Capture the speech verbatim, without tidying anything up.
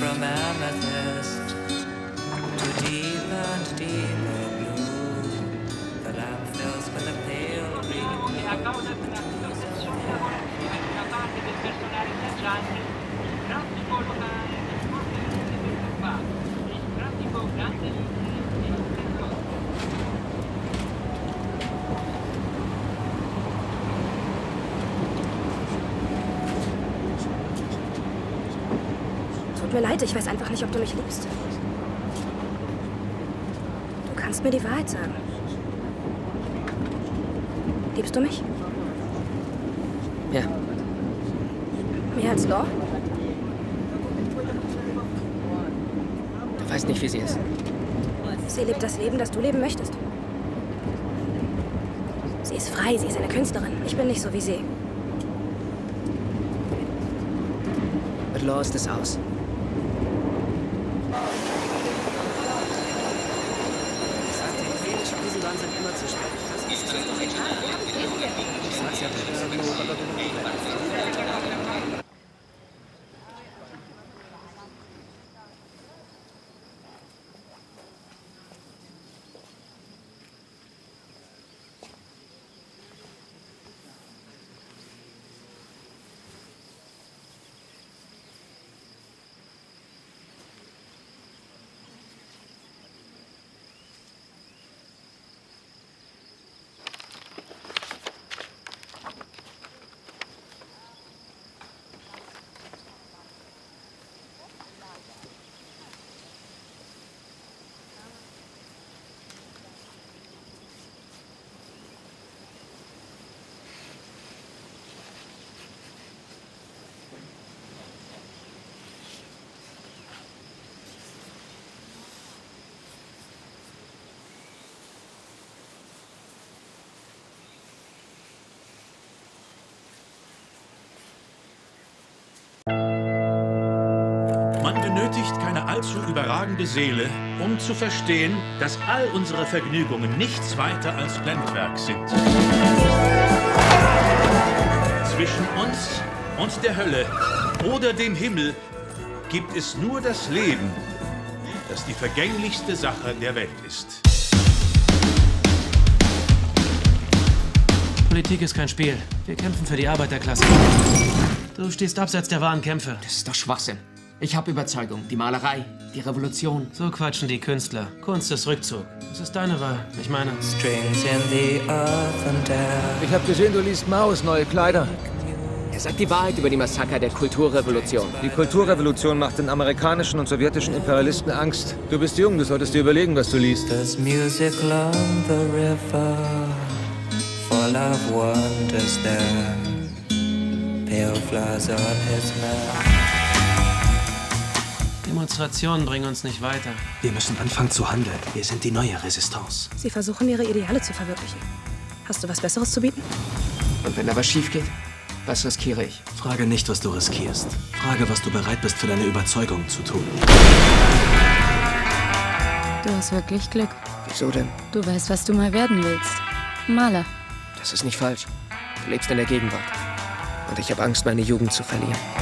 from amethyst to deep and deeper blue. The lamp fills with a pale green. A causa della situazione da parte del personale viaggiante, il traffico locale è fortemente perturbato. Il traffico grande e Tut mir leid, ich weiß einfach nicht, ob du mich liebst. Du kannst mir die Wahrheit sagen. Liebst du mich? Ja. Mehr als Law? Du weißt nicht, wie sie ist. Sie lebt das Leben, das du leben möchtest. Sie ist frei, sie ist eine Künstlerin. Ich bin nicht so wie sie. Mit Law ist es aus. Eisenbahnen sind immer zu spät. Das ist doch egal. Ich sag's ja nicht. Man benötigt keine allzu überragende Seele, um zu verstehen, dass all unsere Vergnügungen nichts weiter als Blendwerk sind. Zwischen uns und der Hölle oder dem Himmel gibt es nur das Leben, das die vergänglichste Sache der Welt ist. Politik ist kein Spiel. Wir kämpfen für die Arbeiterklasse. Du stehst abseits der wahren Kämpfe. Das ist doch Schwachsinn. Ich habe Überzeugung. Die Malerei, die Revolution. So quatschen die Künstler. Kunst ist Rückzug. Das ist deine Wahl. Ich meine... Strings in the earth and air. Ich habe gesehen, du liest Maus neue Kleider. Er sagt die Wahrheit über die Massaker der Kulturrevolution. Die Kulturrevolution macht den amerikanischen und sowjetischen Imperialisten Angst. Du bist jung, du solltest dir überlegen, was du liest. There's music along the river, full of wonders there. Pale flowers on his mouth. Demonstrationen bringen uns nicht weiter. Wir müssen anfangen zu handeln. Wir sind die neue Resistance. Sie versuchen, ihre Ideale zu verwirklichen. Hast du was Besseres zu bieten? Und wenn da was schief geht, was riskiere ich? Frage nicht, was du riskierst. Frage, was du bereit bist, für deine Überzeugung zu tun. Du hast wirklich Glück. Wieso denn? Du weißt, was du mal werden willst. Maler. Das ist nicht falsch. Du lebst in der Gegenwart. Und ich habe Angst, meine Jugend zu verlieren.